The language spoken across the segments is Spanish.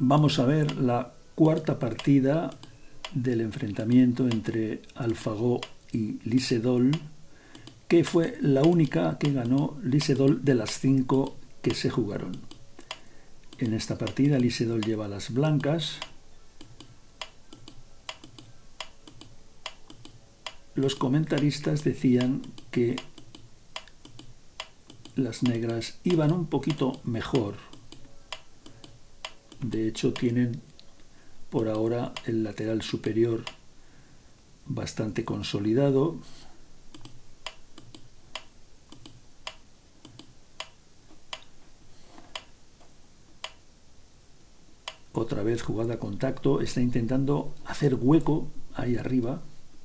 Vamos a ver la cuarta partida del enfrentamiento entre AlphaGo y Lisedol, que fue la única que ganó Lisedol de las 5 que se jugaron. En esta partida Lisedol lleva las blancas. Los comentaristas decían que las negras iban un poquito mejor. De hecho, tienen por ahora el lateral superior bastante consolidado. Otra vez jugada a contacto, está intentando hacer hueco ahí arriba.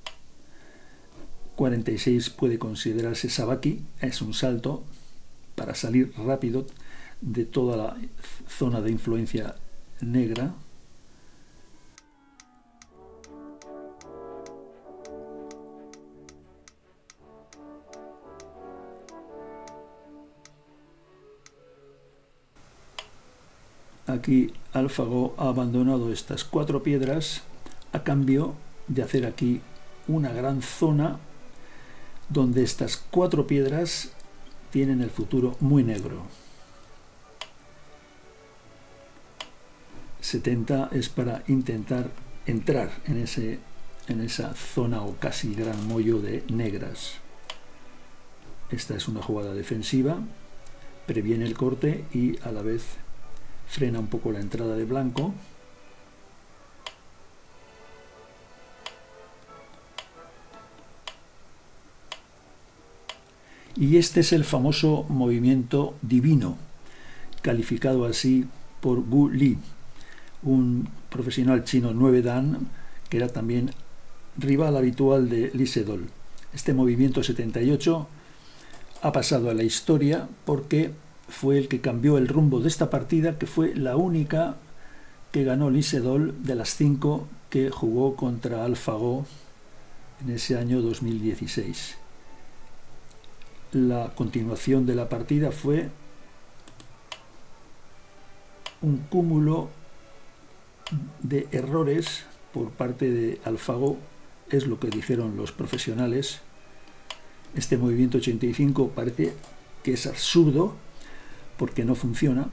46 puede considerarse sabaki, es un salto para salir rápido de toda la zona de influencia negra. Aquí AlphaGo ha abandonado estas 4 piedras a cambio de hacer aquí una gran zona donde estas 4 piedras tienen el futuro muy negro. 70 es para intentar entrar en esa zona o casi gran mollo de negras. Esta es una jugada defensiva, previene el corte y a la vez frena un poco la entrada de blanco. Y este es el famoso movimiento divino, calificado así por Gu Li, un profesional chino 9 dan, que era también rival habitual de Lisedol. Este movimiento 78 ha pasado a la historia porque fue el que cambió el rumbo de esta partida, que fue la única que ganó Lisedol de las 5 que jugó contra AlphaGo en ese año 2016. La continuación de la partida fue un cúmulo de errores por parte de AlphaGo, es lo que dijeron los profesionales. Este movimiento 85 parece que es absurdo porque no funciona.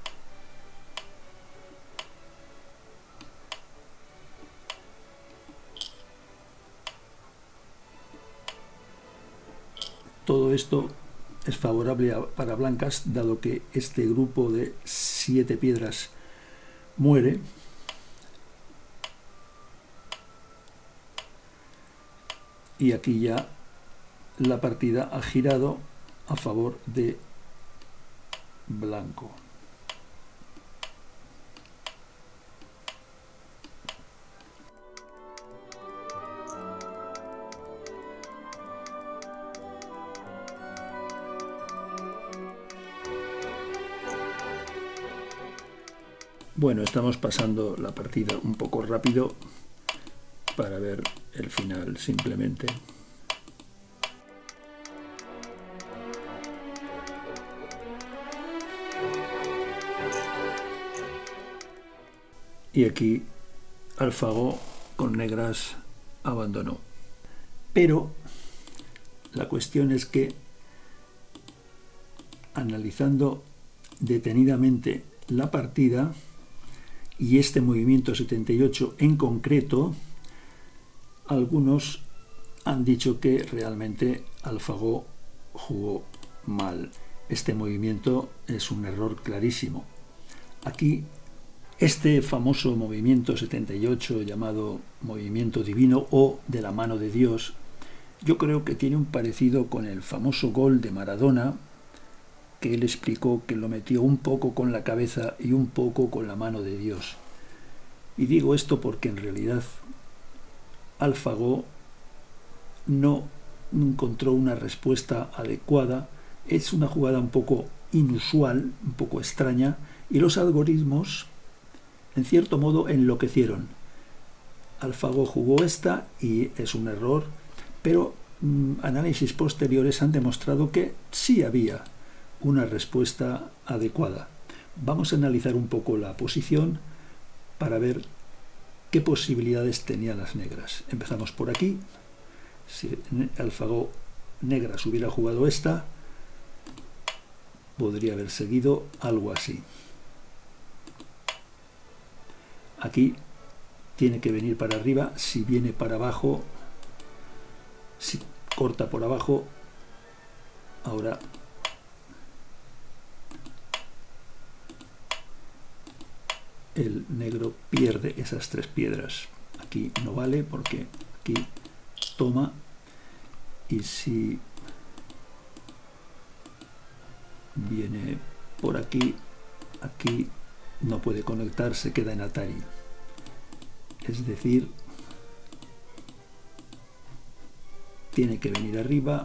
Todo esto es favorable para blancas, dado que este grupo de 7 piedras muere. Y aquí ya la partida ha girado a favor de blanco. Bueno, estamos pasando la partida un poco rápido para ver el final simplemente. Y aquí AlphaGo con negras abandonó. Pero la cuestión es que, analizando detenidamente la partida y este movimiento 78 en concreto, algunos han dicho que realmente AlphaGo jugó mal. Este movimiento es un error clarísimo. Aquí este famoso movimiento 78 llamado movimiento divino o de la mano de Dios, yo creo que tiene un parecido con el famoso gol de Maradona, que él explicó que lo metió un poco con la cabeza y un poco con la mano de Dios. Y digo esto porque en realidad AlphaGo no encontró una respuesta adecuada. Es una jugada un poco inusual, un poco extraña, y los algoritmos en cierto modo enloquecieron. AlphaGo jugó esta y es un error, pero análisis posteriores han demostrado que sí había una respuesta adecuada. Vamos a analizar un poco la posición para ver qué posibilidades tenían las negras. Empezamos por aquí. Si AlphaGo negras hubiera jugado esta, podría haber seguido algo así. Aquí tiene que venir para arriba. Si viene para abajo, si corta por abajo, ahora el negro pierde esas 3 piedras. Aquí no vale porque aquí toma, y si viene por aquí, aquí no puede conectar, se queda en Atari. Es decir, tiene que venir arriba,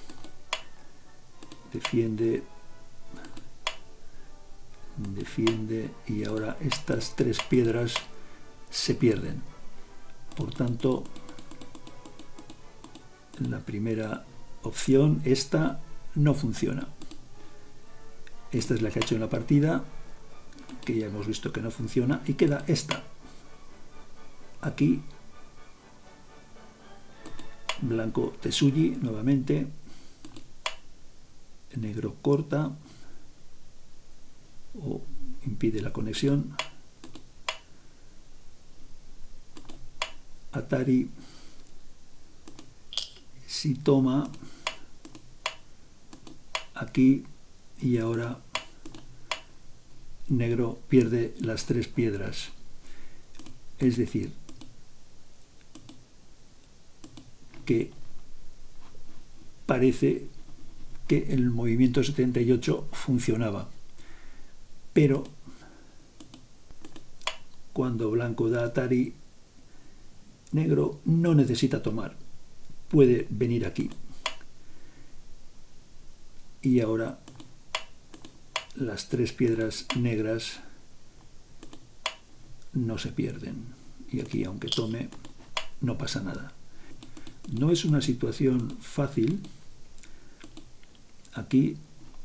defiende, y ahora estas 3 piedras se pierden. Por tanto, la primera opción, esta, no funciona. Esta es la que ha hecho en la partida, que ya hemos visto que no funciona, y queda esta. Aquí, blanco Tsuji nuevamente, negro corta o impide la conexión, Atari, si toma aquí, y ahora negro pierde las 3 piedras. Es decir, que parece que el movimiento 78 funcionaba, pero cuando blanco da Atari, negro no necesita tomar, puede venir aquí, y ahora las 3 piedras negras no se pierden, y aquí, aunque tome, no pasa nada. No es una situación fácil. Aquí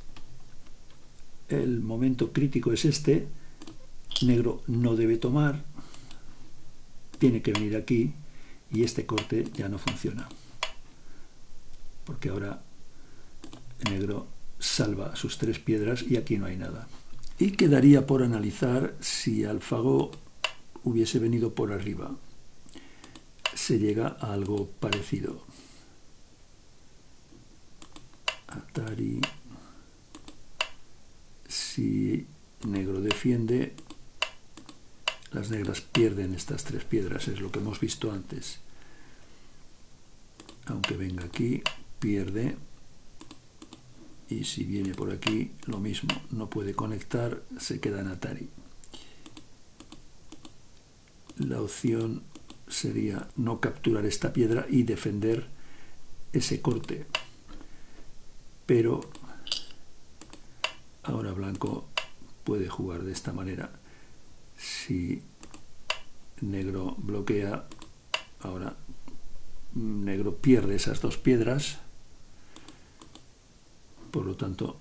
el momento crítico es este. Negro no debe tomar, tiene que venir aquí, y este corte ya no funciona, porque ahora el negro salva sus 3 piedras y aquí no hay nada. Y quedaría por analizar si AlphaGo hubiese venido por arriba. Se llega a algo parecido. Atari, si negro defiende, las negras pierden estas 3 piedras, es lo que hemos visto antes. Aunque venga aquí, pierde, y si viene por aquí, lo mismo, no puede conectar, se queda en Atari. La opción sería no capturar esta piedra y defender ese corte, pero ahora blanco puede jugar de esta manera. Si negro bloquea, ahora negro pierde esas 2 piedras, por lo tanto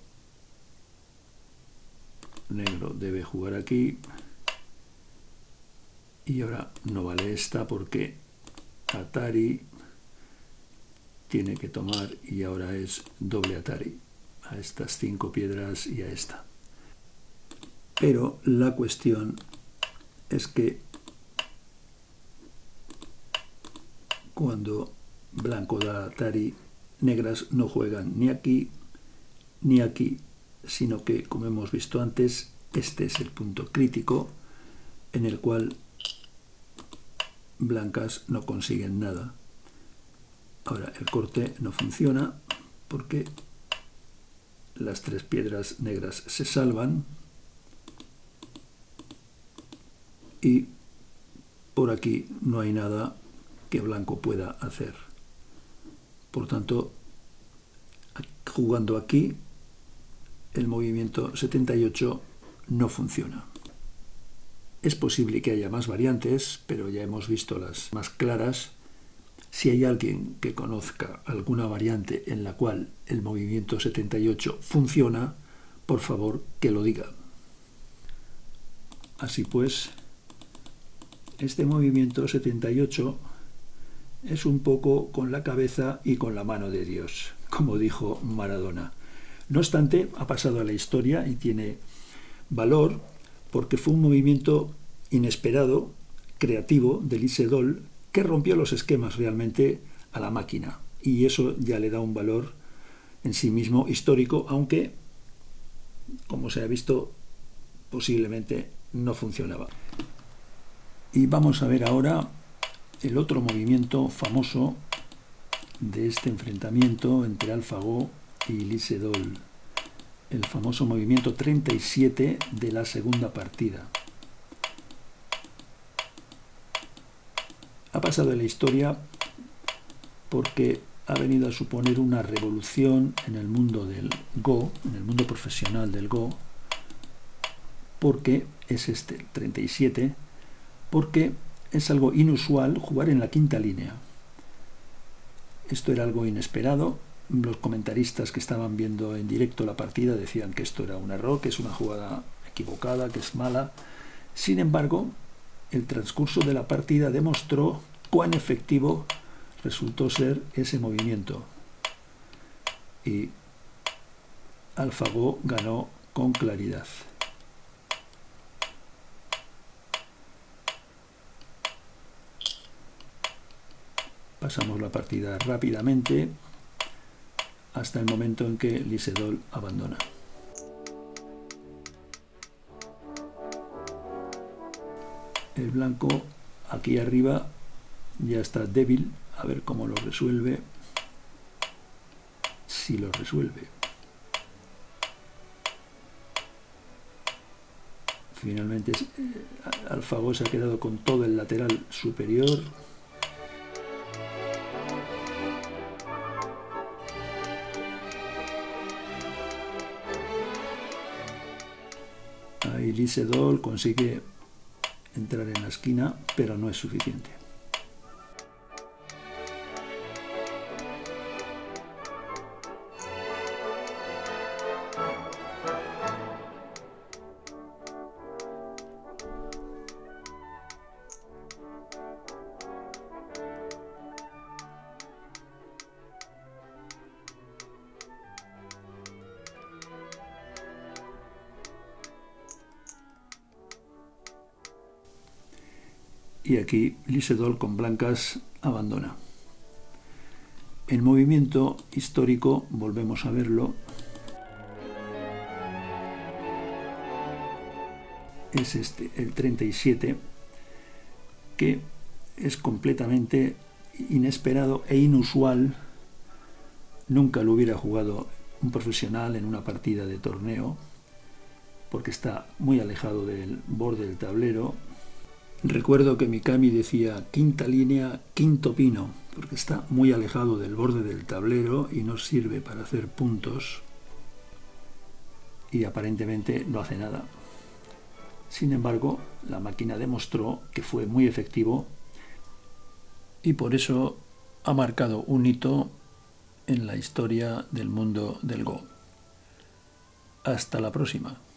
negro debe jugar aquí, y ahora no vale esta porque Atari tiene que tomar, y ahora es doble Atari a estas 5 piedras y a esta. Pero la cuestión es que cuando blanco da Atari, negras no juegan ni aquí ni aquí, sino que, como hemos visto antes, este es el punto crítico en el cual blancas no consiguen nada. Ahora el corte no funciona porque las 3 piedras negras se salvan, y por aquí no hay nada que blanco pueda hacer. Por tanto, jugando aquí, el movimiento 78 no funciona. Es posible que haya más variantes, pero ya hemos visto las más claras. Si hay alguien que conozca alguna variante en la cual el movimiento 78 funciona, por favor que lo diga. Así pues, este movimiento 78 es un poco con la cabeza y con la mano de Dios, como dijo Maradona. No obstante, ha pasado a la historia y tiene valor porque fue un movimiento inesperado, creativo, de Lee Sedol, que rompió los esquemas realmente a la máquina. Y eso ya le da un valor en sí mismo histórico, aunque, como se ha visto, posiblemente no funcionaba. Y vamos a ver ahora el otro movimiento famoso de este enfrentamiento entre AlphaGo y Lee Sedol, el famoso movimiento 37 de la segunda partida. Ha pasado en la historia porque ha venido a suponer una revolución en el mundo del Go, en el mundo profesional del Go, porque es este 37, porque es algo inusual jugar en la quinta línea. Esto era algo inesperado. Los comentaristas que estaban viendo en directo la partida decían que esto era un error, que es una jugada equivocada, que es mala. Sin embargo, el transcurso de la partida demostró cuán efectivo resultó ser ese movimiento. Y AlphaGo ganó con claridad. Pasamos la partida rápidamente hasta el momento en que Lee Sedol abandona. El blanco aquí arriba ya está débil, a ver cómo lo resuelve, si lo resuelve. Finalmente AlphaGo se ha quedado con todo el lateral superior. Ahí Lee Sedol consigue entrar en la esquina, pero no es suficiente. Y aquí Lee Sedol con blancas abandona. El movimiento histórico, volvemos a verlo, es este, el 37, que es completamente inesperado e inusual. Nunca lo hubiera jugado un profesional en una partida de torneo, porque está muy alejado del borde del tablero. Recuerdo que Mikami decía quinta línea, quinto pino, porque está muy alejado del borde del tablero y no sirve para hacer puntos, y aparentemente no hace nada. Sin embargo, la máquina demostró que fue muy efectivo y por eso ha marcado un hito en la historia del mundo del Go. Hasta la próxima.